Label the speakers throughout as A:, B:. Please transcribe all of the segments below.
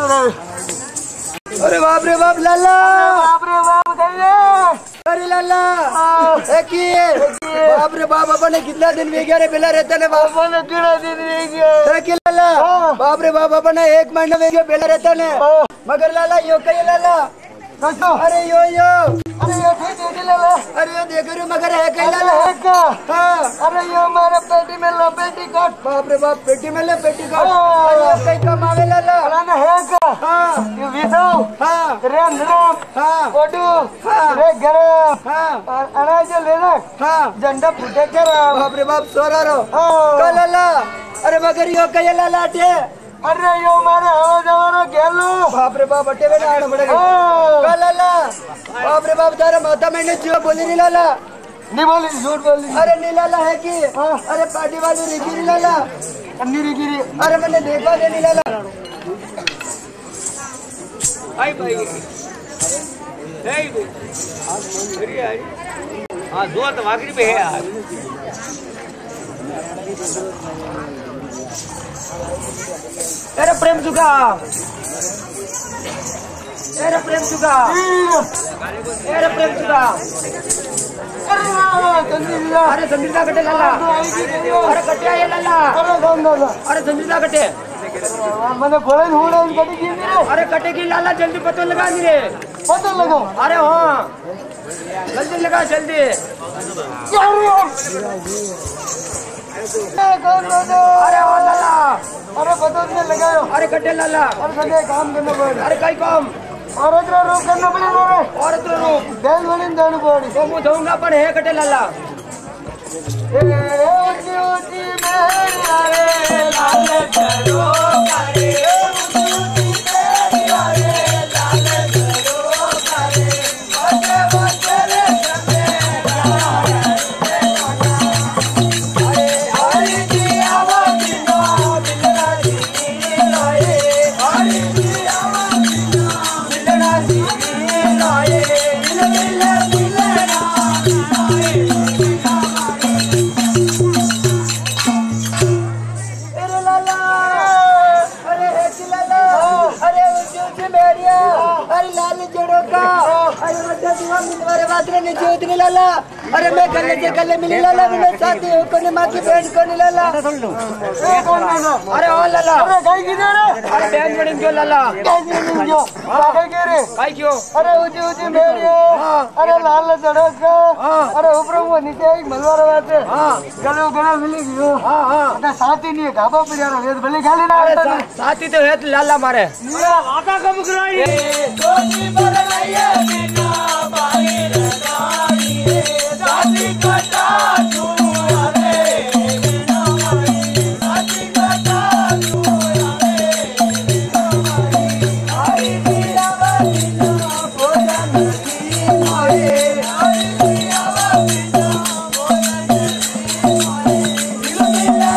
A: अरे बाप रे बाप लाला,
B: बाप रे बाप गए।
A: अरे लाला बाप रे बाप, अपन कितना दिन में गया रे बेला रहता ने बाप
B: ने कितना दिन में गया
A: लाला। बाप रे बाप, अपन 1 महीना में गया बेला रहता ने, मगर लाला यो कहीं लाला। अरे यो
B: अरे यो ठीक लाला।
A: अरे यो देख रहे मगर है कहीं लाला।
B: अरे यो हमारे पेटी में लो पेटी काट।
A: बाप रे बाप, पेटी में ले पेटी काट। अरे कहीं कम आवे लाला।
B: अरे है का ये विदो रेम कोडू रे गरम और अनाज लेना झंडा फुटे कर।
A: बाप रे बाप, सोरा रो का लाला। अरे मगर यो कहीं लाला अटे।
B: अरे यो मारे आवाज हमारा गेलो।
A: बाप रे बाप, अटे में आना पड़ेगा का लाला। बाप रे बाप, तारा माता मैंने जो बोली नहीं लाला।
B: नहीं बोली, झूठ बोली।
A: अरे नहीं लाला है कि अरे पार्टी वाली रिकी नहीं लाला।
B: गिरी
A: अरे मैंने देखा नहीं लाला।
C: हाय भाई हाँ दो तो वाकरी पे है यार।
A: अरे प्रेम चुका, अरे प्रेम चुका, अरे प्रेम चुका। अरे संजीता कटे लाला। अरे कटे ये लाला। अरे संजीता कटे
B: मैंने बोले कटे की।
A: अरे कटे की लाला, जल्दी पता लगा दी रे।
B: पता लगाओ।
A: अरे हाँ जल्दी लगा जल्दी। अरे ओ लाला,
B: अरे पता नहीं लगाओ।
A: अरे कटे लाला।
B: अरे सके काम करना पड़ेगा।
A: अरे कई काम
B: औरत रूप करना पड़ेगा।
A: औरत रूप
B: बैल वाली जानी पड़ी
A: तो मुँह धोऊंगा पर है कटे लाला। लाला। अरे मैं गले से गले मिली लाला, मैं साथी हूँ कोने माँ की बहन कोने लाला। अरे ओ लाला। अरे बहन बड़ी क्यों लाला। काई क्यों।
B: अरे ऊंची ऊंची मेरियो। अरे लाल जड़क। अरे ऊपर वो नीचे एक मलवार बात है। गले गले मिली गयो। अरे साथी नहीं है, घाबा पड़ रहा है भले खाली ना।
A: अरे साथी तो है लाला मारे।
B: आका कब कराई सोची बरनाइए बिना बाहर लगाई रे साथी कटा तू रे बिना माई साथी कटा तू रे बिना माई आई दिया बिना भोजन की माए आई दिया बिना भोजन की माए दिल मिला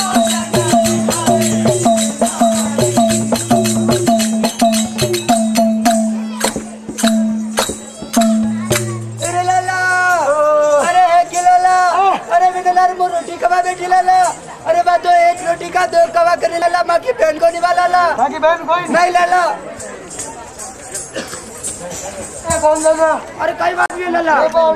A: रोटी कवा बेटी लाला। अरे बात तो एक रोटी का 2 कवा करने लाला। माँ की बहन को निभा लाला।
B: माँ की बहन कोई
A: नहीं लाला।
B: कौन लाला।
A: अरे कई बात भी लाला।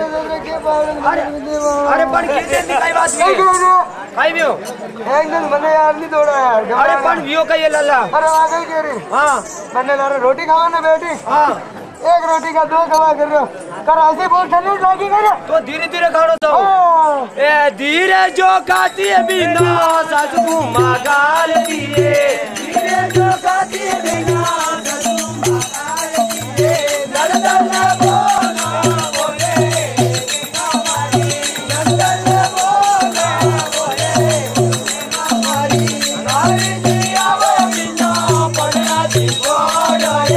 A: अरे पर कई बात भी कई भी हो।
B: एक दिन मैंने यार नहीं दौड़ा यार।
A: अरे पर भी हो कही लाला।
B: अरे आ गई कह रही।
A: हाँ
B: मैंने लाला रोटी खावा ना बेटी।
A: हाँ
B: एक रोटी का 2 कवा कर रहे हो। कर ऐसे बहुत ठंडी लगी कर
A: तो धीरे धीरे खाओ तो ए धीरे जो खाती है बिना ससुर मगाल दिए। धीरे जो खाती है बिना ससुर मगाल दिए। दर्दन बोला बोले हमारी दर्दन बोला बोले हमारी हमारी दिया बिना पड़ना दिवाड़ा रे।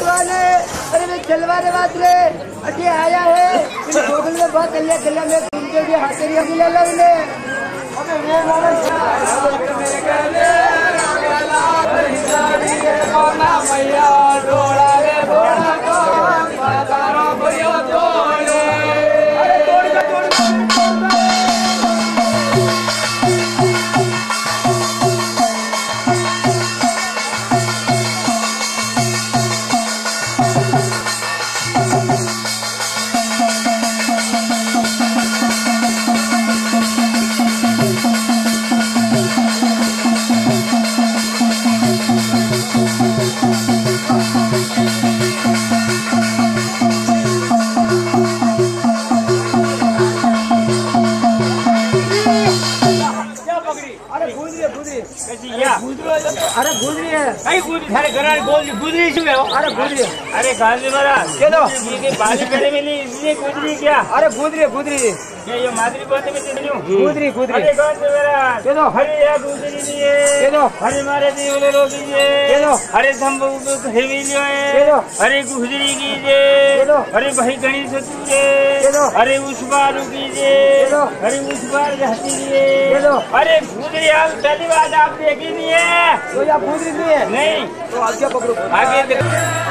A: अरे मैं चलवाने बात रे अभी आया है। बहुत कल्याण में जल्दी हाथेरी अभी ले लो ने
B: अबे रे लाला
A: मैया डोला रे डोला को मातारो भयो तोड़े अरे तोड़ के अरे गुजरी है
C: कई गुजरी थारे घराने बोल गुजरी શું है
A: अरे गुजरी
C: अरे गांधी महाराज
A: के दो
C: ये बात करे में नहीं इसलिए गुजरी क्या
A: अरे गुजरी
C: ये मादरी बात में नहीं
A: गुजरी
C: अरे गांधी महाराज
A: के दो
C: हरे या गुजरी दिए
A: के दो
C: हरे मारे दिए रोगी
A: के
C: दिए
A: दो
C: हरे संभव हेवी लियो
A: के दो
C: हरे गुजरी कीजिए
A: के दो
C: हरे भाई गणेश
A: के
C: तुझे
A: दो
C: हरे उस बार कीजिए
A: के दो
C: हरे उस बार हंसी दिए
A: के दो
C: अरे गुजरी आप पहली बात आप देखी नहीं है
A: तो या गुजरी नहीं है
C: नहीं
A: तो आगे पकड़ो
C: आगे देखो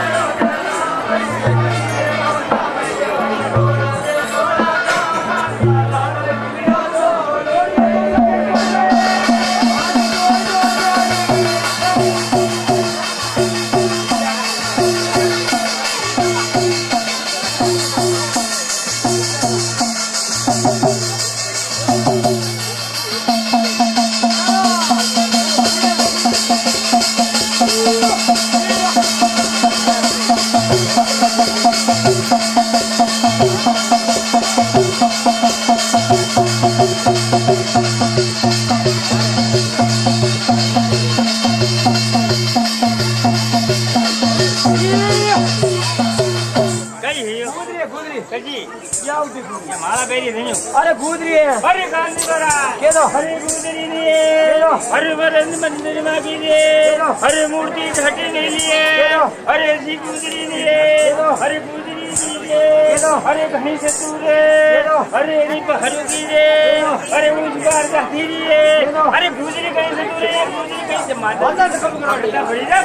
C: माला बेरी नहीं
A: अरे गुजरी है
C: अरे गांधी महाराज
A: के दो
C: हरे गुजरी लिए हरे वरन मंदिर में कीजिए हरे मूर्ति घटी नहीं लिए हरे ऐसी गुजरी लिए हरे गुजरी कीजिए हरे घनी से दूरे हरे रिप हरु कीजिए हरे उस बार जाती लिए अरे गुजरी कहीं से दूरे गुजरी कहीं से माता से कब करो बड़ी जब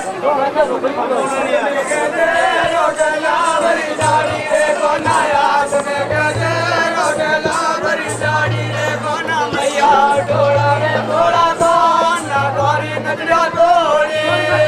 A: डोला रे डोला तो ना गोरी नजरा तोड़ी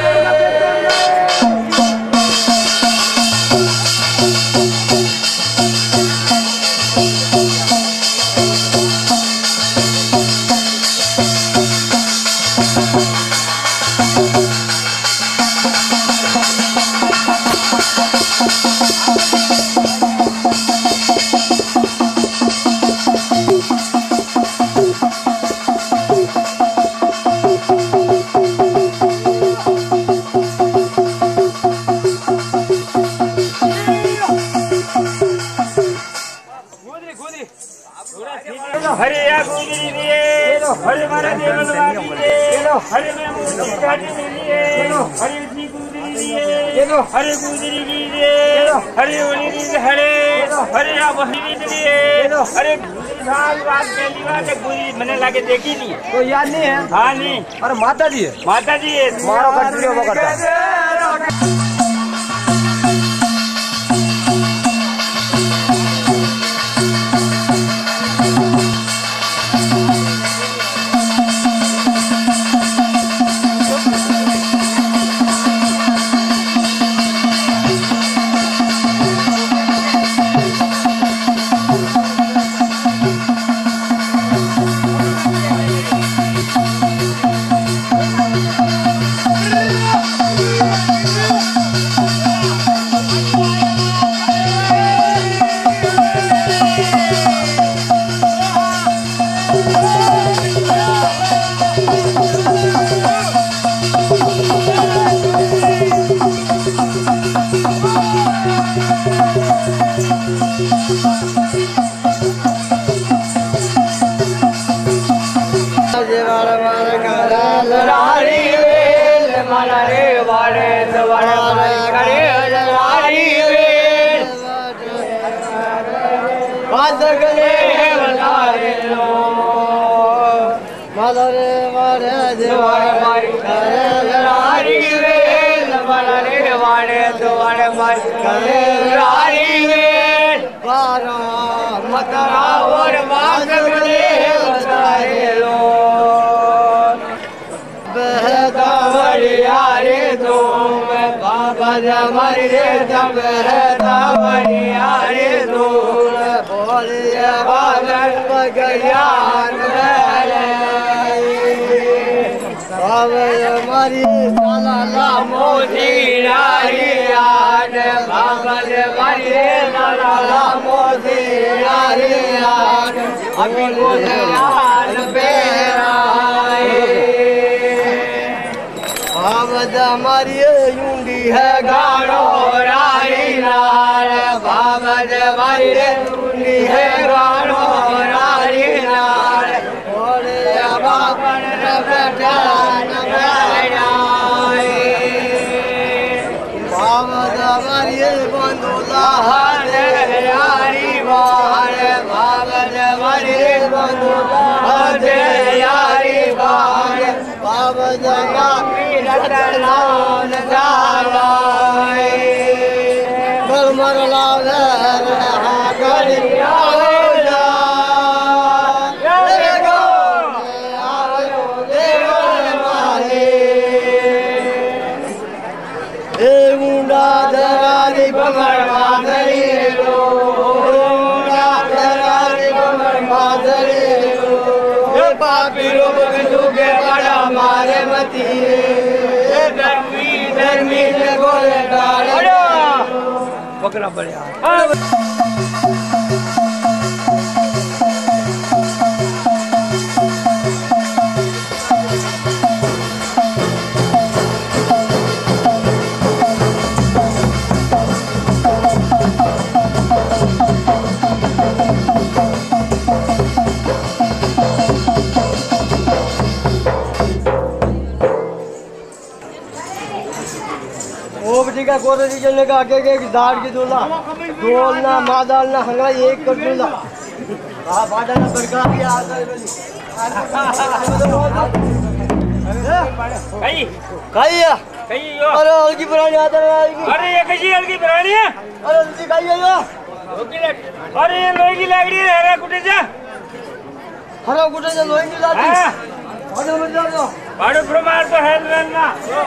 C: हरे या गुजरी दिए हरे मारा देवल दिए हरे में मूर्ति घाटी लिए हरे जी गुजरी दिए हरे गुजरी कीजिए हरे ओली हरे हरे या वही लिए हरे साल बात पहली बात है गुजरी मैंने लाके देखी नहीं
A: तो याद नहीं है
C: हाँ नहीं
A: अरे माता जी है
C: मारो
A: कंटिन्यू वो करता है
B: वादगले मारे मारे देवारे मारी करे रारी वेल मारे वाड़े दुआरे मारी करे रारी वेल बारा मतरा और मांगले बताए लो बहता वरिया रे तुम बाबा जमारी रे जब बहता वरिया रे तुम बोलिए बादल बगयान बाबा जमारी साला मोदी नारी याद बाबा जमारी साला मोदी नारी याद अभी बोले यार बेराए बाबा जमारी यूंडी है गाड़ो रारी नार बाबा जमारी यूंडी है गाड़ो रारी नार बोले बाबा ने बेटा बाबा जमारी बंदूला हरे यारी बार बाबा जमारी बंदूला हरे यारी बार बाबा जमारी रतनान जावाए मर लावे रहा करिया जा रे गो आयो देवन माले ए मुंडा दरारी बमर मादरी लो मुंडा दरारी बमर मादरी लो ए पापी लोग दुगे बड़ा मारे मती ए धर्मी से गोले डाले पकड़ा बढ़िया का कोरे चलने का आगे के दाढ़ की दूल्हा डोलना मादालना हंगा एक कर दूल्हा हाँ बादल बड़का भी आता है कहीं
C: कहीं यो
B: अरे अलगी पुरानी आता है
C: अरे ये कैसी अलगी पुरानी है
B: अरे अलगी कहीं यो
C: अरे ये लोही की लग रही है हरा कुटे जा
B: हरा कुटे जा लोही की लाती बाड़ो मत जाओ
C: बाड़ो प्रमाण तो है ना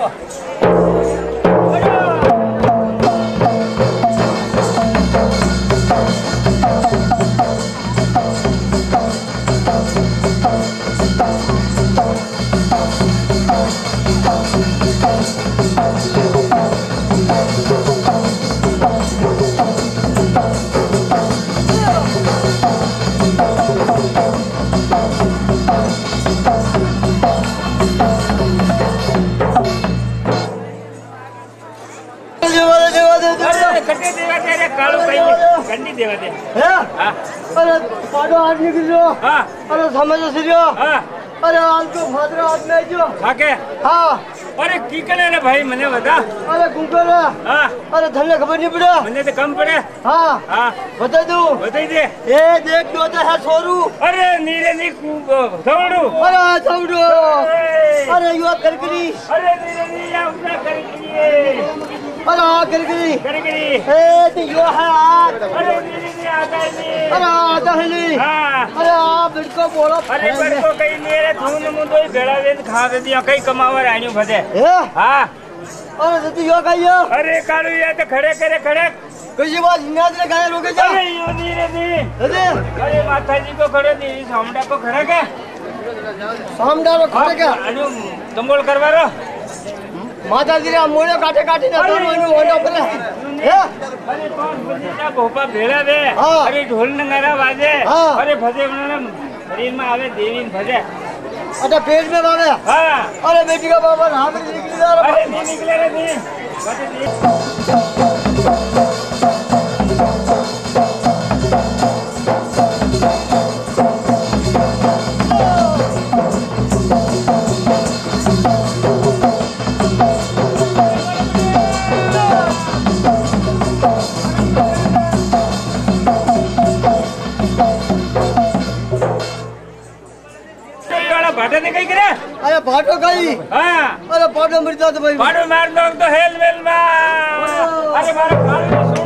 C: देवा दे
B: अरे पाडो आदमी गिरो अरे समझो सिरियो अरे आलको फादरा आदमी जो
C: खाके अरे की करे रे भाई मने बता
B: अरे कुंकर अरे धन्य खबर नहीं पड़ा
C: मने तो कम पड़े
B: बता दूं
C: बताई दे
B: ए देख दो तो है सोरू
C: अरे नीरे नी दौड़ू
B: अरे दौड़ू अरे युवा करकरी
C: अरे नीरे नी या उठा करकरी
B: अरे करकरी
C: करकरी
B: ए तो युवा है आग
C: अरे नीरे नी आता है
B: अरे आता है नहीं अरे आप इनको बोलो
C: अरे पर को कहीं मेरे धून मुंडो भेड़ा वेद खा दे दिया कहीं कमावर आणी भदे
B: अरे तो युवा कहियो
C: अरे कालू ये तो खड़े करे खड़े
B: कैसी बात नियाज ने गाय रोके जा
C: अरे यो नीरे नी अरे माता जी को खड़े दी सामडा को खड़े के
B: सामडा रो खड़े के
C: अनु दंगोल करवा रो
B: माता जी रे मोड़े काटे काटे ना तो नु ओंडा पले
C: अरे 5 बजे ना भोपा भेड़ा दे अरे ढोल नगारा बाजे अरे भजे शरीर में आवे देवी भजे
B: अच्छा पेट में बाबे अरे बेटी का बाबा नाम निकल जा रहा
C: अरे नहीं निकले रे नहीं भाटे ने कहीं करे
B: अरे भाटो गई
C: हाँ
B: अरे भाटो मरता तो भाई
C: भाटो मार दो तो हेल वेल मार अरे मारे काले सुन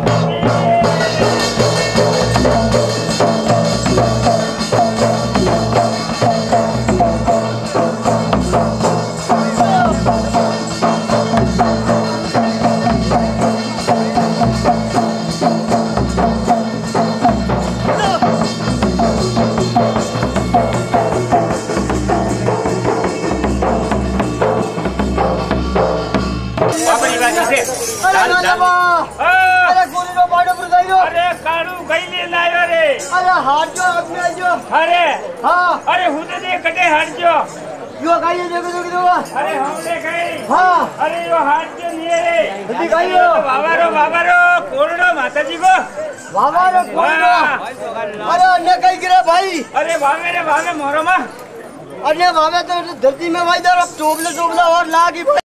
B: अरे गोली नो भाटो पर गई
C: अरे कालू गई ले लायो रे
B: अरे हाथ जो अपने जो
C: अरे
B: हाँ
C: अरे हुदे दे कटे हट जो
B: यो गई देखो देखो
C: अरे हमने गई
B: हाँ
C: अरे यो हाथ जो नहीं रे
B: जल्दी गई हो
C: बाबारो कोरडो माताजी को
B: बाबा रे कोरडो अरे अन्य कहीं गिरा भाई
C: अरे भावे मोरो मा
B: अन्य भावे तो धरती में भाई दर टोबले और लागी